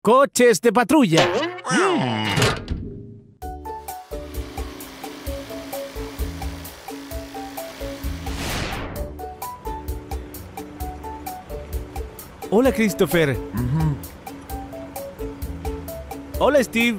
Coches de patrulla. Hola, Christopher. Hola, Steve.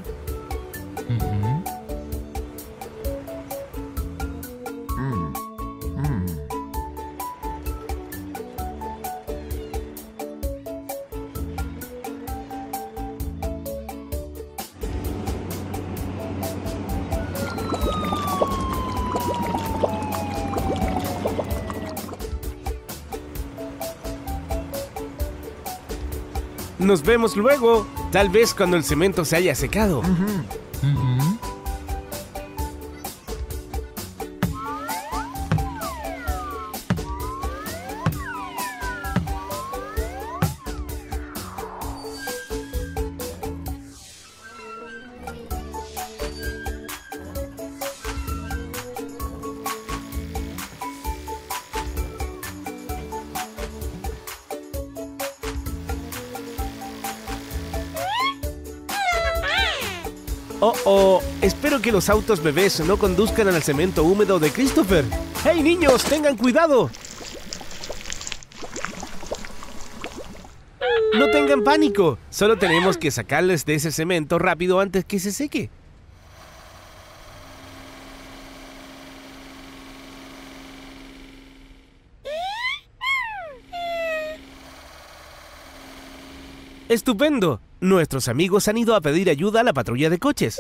Nos vemos luego, tal vez cuando el cemento se haya secado. Espero que los autos bebés no conduzcan al cemento húmedo de Christopher. ¡Hey, niños! ¡Tengan cuidado! No tengan pánico. Solo tenemos que sacarles de ese cemento rápido antes que se seque. ¡Estupendo! Nuestros amigos han ido a pedir ayuda a la patrulla de coches.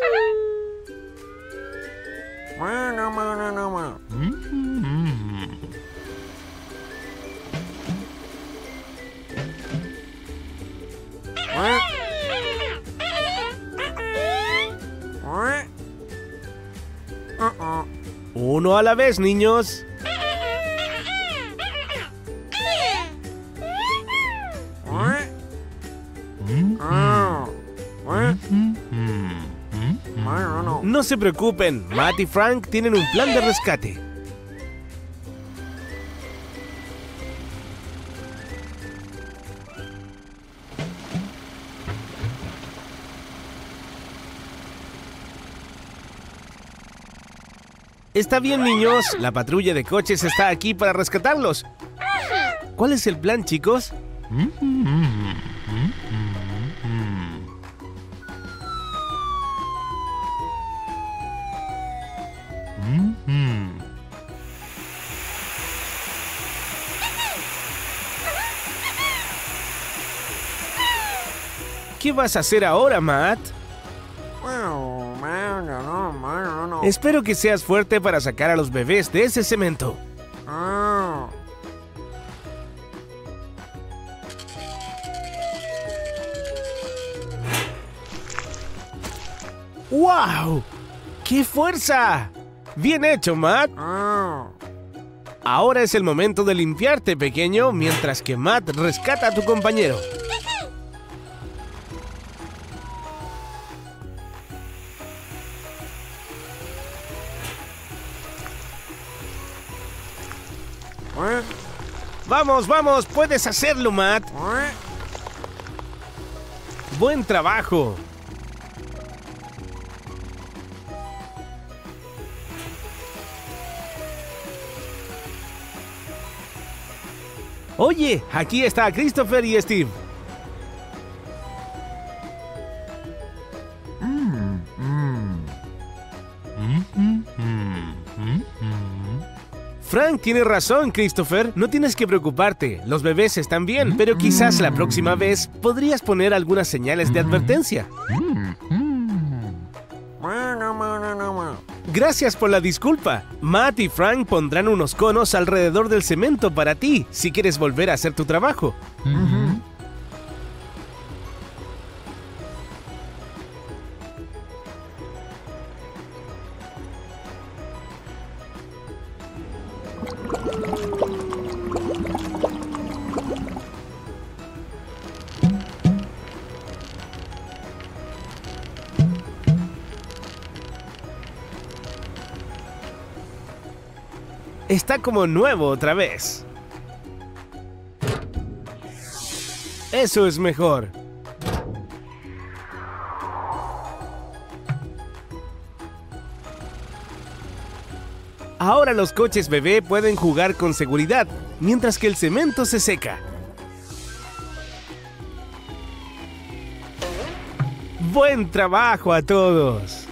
Uno a la vez, niños. No se preocupen, Matt y Frank tienen un plan de rescate. Está bien, niños, la patrulla de coches está aquí para rescatarlos. ¿Cuál es el plan, chicos? ¿Qué vas a hacer ahora, Matt? Espero que seas fuerte para sacar a los bebés de ese cemento. ¡Wow! ¡Qué fuerza! ¡Bien hecho, Matt! Ahora es el momento de limpiarte, pequeño, mientras que Matt rescata a tu compañero. ¡Vamos, vamos! ¡Puedes hacerlo, Matt! ¡Buen trabajo! Oye, aquí está Christopher y Steve. Frank tiene razón, Christopher. No tienes que preocuparte. Los bebés están bien, pero quizás la próxima vez podrías poner algunas señales de advertencia. Gracias por la disculpa. Matt y Frank pondrán unos conos alrededor del cemento para ti, si quieres volver a hacer tu trabajo. Está como nuevo otra vez. Eso es mejor. Ahora los coches bebé pueden jugar con seguridad, mientras que el cemento se seca. ¡Buen trabajo a todos!